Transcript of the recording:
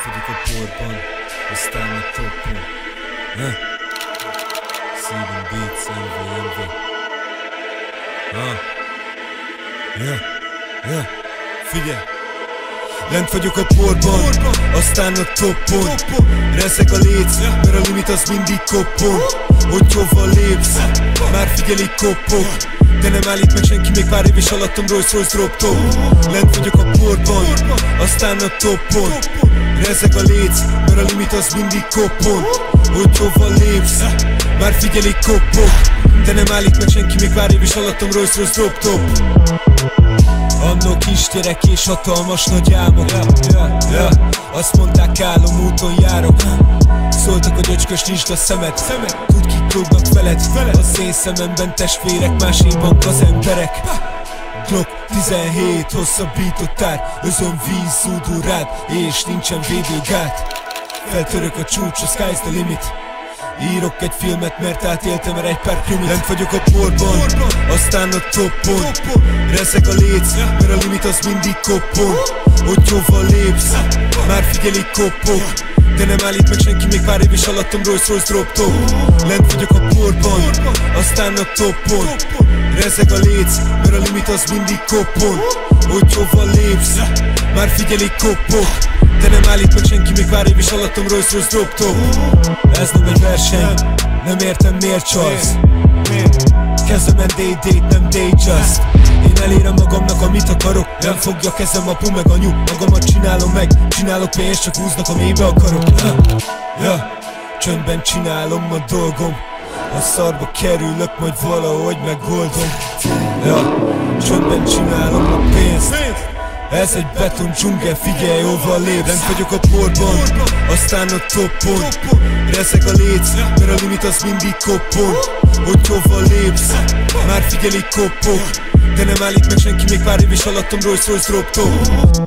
vagyok a porban, aztán a toppon. Szívem beats, MV. Figyelj! Lent vagyok a porban, aztán a toppon. Rezeg a léc, mert a limit az mindig koppon. Hogy hova lépsz, már figyelik koppok. De nem állít meg senki, még pár év is alattam Rolls-Royce drop top. Lent vagyok a porban, aztán a toppon. Rezeg a léc, mert a limit az mindig koppon. Hogy hova lépsz, már figyelik koppok. De nem állít meg senki, még pár év is alattam Rolls-Royce drop top. Annó kisgyerek és hatalmas nagy álmok. Azt mondták, állom úton járok. Szóltak, hogy öcskös, nyisd a szemed. Tudd, kik lógnak veled. Az én szememben testvérek, máséban az emberek. Glock 17, hosszabbított tár. Özön víz, zúdul rád, és nincsen védőgát. Feltörök a csúcs, a sky's the limit. Írok egy filmet, mert átéltem egy pár krimit. Lent vagyok a porban, aztán a toppon. Rezeg a léc, mert a limit az mindig koppon. Hogy hova lépsz, már figyelik koppok. De nem állít meg senki, még pár év is alattam Rolls-Royce drop top. Lent vagyok a porban, aztán a toppon. Rezeg a léc, mert a limit az mindig koppon. Hogy hova lépsz, már figyelik koppok. De nem állít meg senki, még pár év is alattam Rolls-Royce drop top. Ez nem egy verseny, nem értem miért csalsz. Kezemen day-date, nem day-just. Én elérem magamnak, amit akarok. Nem fogja kezem apu meg anyu. Magamat csinálom meg, csinálok pénzt, csak húznak a mélybe akarok. Csöndben csinálom a dolgom. A szarba kerülök, majd valahogy megoldom. Csöndben csinálom a pénzt. Ez egy beton dzsungel, figyelj, hova lépsz. Lent vagyok a porban, aztán a toppon. Rezeg a léc, mert a limit az mindig koppon. Hogy hova lépsz, már figyelik koppok. De nem állít meg senki, még pár év is alattam Rolls-Royce drop top.